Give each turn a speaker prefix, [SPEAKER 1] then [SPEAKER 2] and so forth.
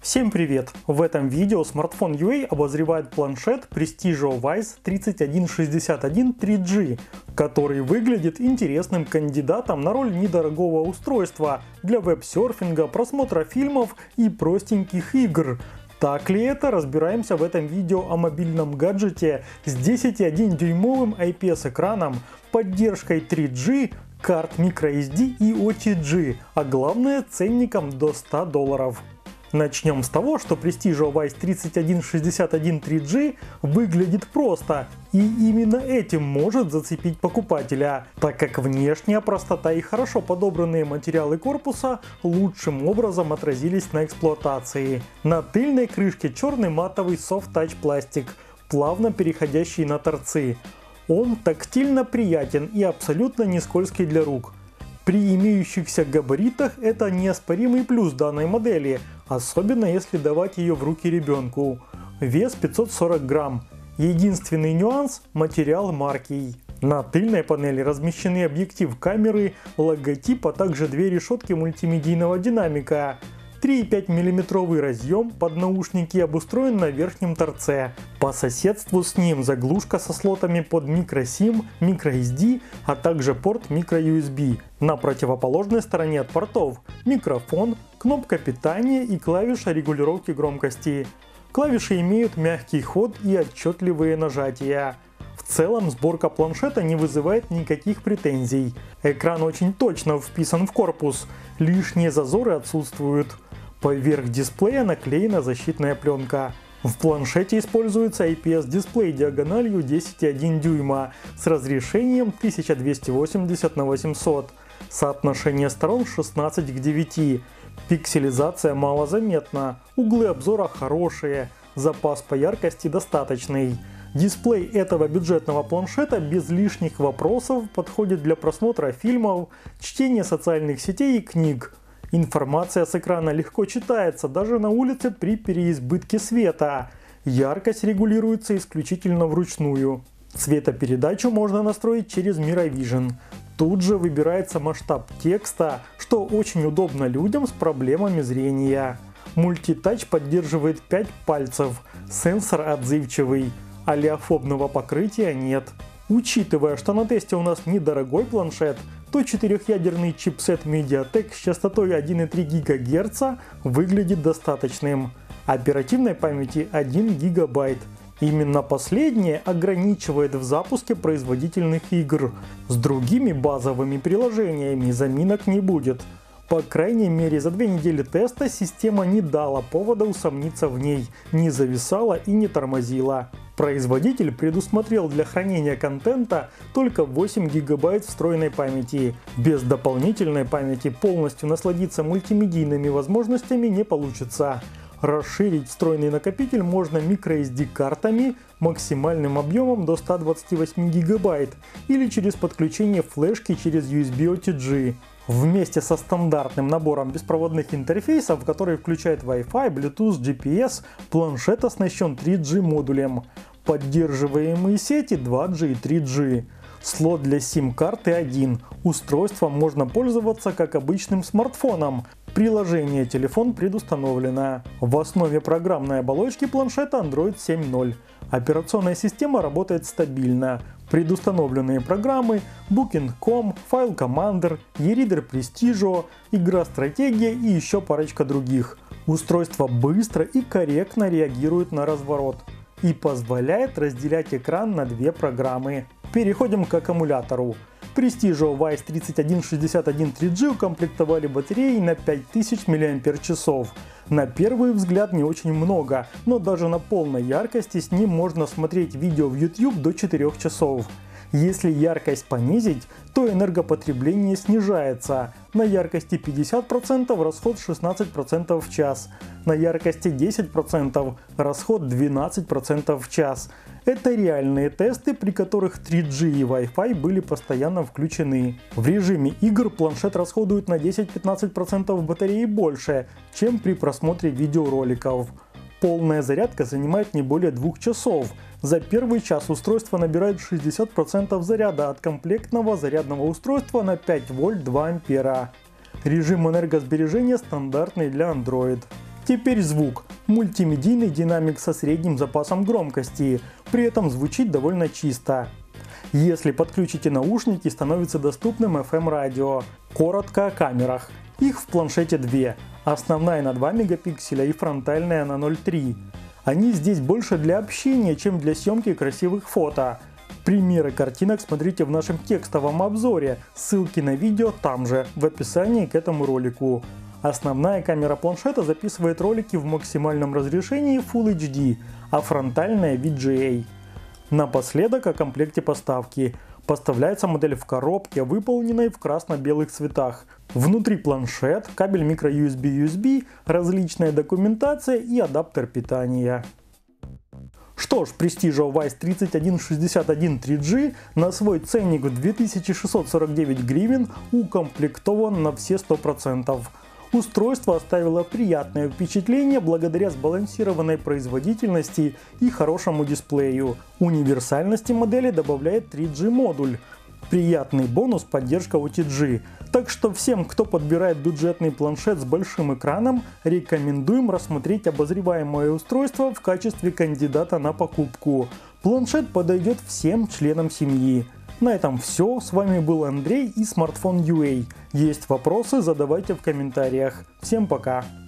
[SPEAKER 1] Всем привет! В этом видео Smartphone UA обозревает планшет Prestigio Wyze 3161 3G, который выглядит интересным кандидатом на роль недорогого устройства для веб-серфинга, просмотра фильмов и простеньких игр. Так ли это? Разбираемся в этом видео о мобильном гаджете с 10,1-дюймовым IPS-экраном, поддержкой 3G, карт microSD и OTG, а главное ценником до $100. Начнем с того, что Prestigio Wyze 3161 3G выглядит просто, и именно этим может зацепить покупателя, так как внешняя простота и хорошо подобранные материалы корпуса лучшим образом отразились на эксплуатации. На тыльной крышке черный матовый Soft Touch пластик, плавно переходящий на торцы. Он тактильно приятен и абсолютно не скользкий для рук. При имеющихся габаритах это неоспоримый плюс данной модели, особенно если давать ее в руки ребенку. Вес 540 грамм. Единственный нюанс – материал маркий. На тыльной панели размещены объектив камеры, логотип, а также две решетки мультимедийного динамика. 3,5 мм разъем под наушники обустроен на верхнем торце. По соседству с ним заглушка со слотами под microSIM, microSD, а также порт microUSB. На противоположной стороне от портов микрофон, кнопка питания и клавиша регулировки громкости. Клавиши имеют мягкий ход и отчетливые нажатия. В целом сборка планшета не вызывает никаких претензий. Экран очень точно вписан в корпус, лишние зазоры отсутствуют. Поверх дисплея наклеена защитная пленка. В планшете используется IPS-дисплей диагональю 10,1 дюйма с разрешением 1280 на 800. Соотношение сторон 16 к 9. Пикселизация малозаметна, углы обзора хорошие, запас по яркости достаточный. Дисплей этого бюджетного планшета без лишних вопросов подходит для просмотра фильмов, чтения социальных сетей и книг. Информация с экрана легко читается даже на улице при переизбытке света. Яркость регулируется исключительно вручную. Цветопередачу можно настроить через MiraVision. Тут же выбирается масштаб текста, что очень удобно людям с проблемами зрения. Мультитач поддерживает 5 пальцев, сенсор отзывчивый. Олеофобного покрытия нет. Учитывая, что на тесте у нас недорогой планшет, то 4-ядерный чипсет MediaTek с частотой 1,3 ГГц выглядит достаточным. Оперативной памяти 1 ГБ. Именно последнее ограничивает в запуске производительных игр. С другими базовыми приложениями заминок не будет. По крайней мере, за 2 недели теста система не дала повода усомниться в ней, не зависала и не тормозила. Производитель предусмотрел для хранения контента только 8 ГБ встроенной памяти. Без дополнительной памяти полностью насладиться мультимедийными возможностями не получится. Расширить встроенный накопитель можно microSD-картами максимальным объемом до 128 ГБ или через подключение флешки через USB OTG. Вместе со стандартным набором беспроводных интерфейсов, который включает Wi-Fi, Bluetooth, GPS, планшет оснащен 3G модулем. Поддерживаемые сети 2G и 3G. Слот для SIM-карты 1. Устройством можно пользоваться как обычным смартфоном. Приложение телефон предустановлено. В основе программной оболочки планшета Android 7.0. Операционная система работает стабильно. Предустановленные программы Booking.com, File Commander, eReader Prestigio, игра Стратегия и еще парочка других. Устройство быстро и корректно реагирует на разворот и позволяет разделять экран на две программы. Переходим к аккумулятору. Prestigio Wyze 3161 3G укомплектовали батареей на 5000 мАч. На первый взгляд не очень много, но даже на полной яркости с ним можно смотреть видео в YouTube до 4 часов. Если яркость понизить, то энергопотребление снижается. На яркости 50% расход 16% в час, на яркости 10% расход 12% в час. Это реальные тесты, при которых 3G и Wi-Fi были постоянно включены. В режиме игр планшет расходует на 10-15% батареи больше, чем при просмотре видеороликов. Полная зарядка занимает не более 2 часов. За первый час устройство набирает 60% заряда от комплектного зарядного устройства на 5 вольт 2 ампера. Режим энергосбережения стандартный для Android. Теперь звук. Мультимедийный динамик со средним запасом громкости, при этом звучит довольно чисто. Если подключите наушники, становится доступным FM-радио. Коротко о камерах. Их в планшете две. Основная на 2 мегапикселя и фронтальная на 0,3. Они здесь больше для общения, чем для съемки красивых фото. Примеры картинок смотрите в нашем текстовом обзоре, ссылки на видео там же, в описании к этому ролику. Основная камера планшета записывает ролики в максимальном разрешении Full HD, а фронтальная VGA. Напоследок о комплекте поставки. Поставляется модель в коробке, выполненной в красно-белых цветах. Внутри планшет, кабель microUSB-USB, различная документация и адаптер питания. Что ж, Prestigio Wyze 3161 3G на свой ценник в 2649 гривен укомплектован на все 100%. Устройство оставило приятное впечатление благодаря сбалансированной производительности и хорошему дисплею. Универсальности модели добавляет 3G модуль. Приятный бонус — поддержка OTG. Так что всем, кто подбирает бюджетный планшет с большим экраном, рекомендуем рассмотреть обозреваемое устройство в качестве кандидата на покупку. Планшет подойдет всем членам семьи. На этом все. С вами был Андрей и Smartphone.ua. Есть вопросы, задавайте в комментариях. Всем пока!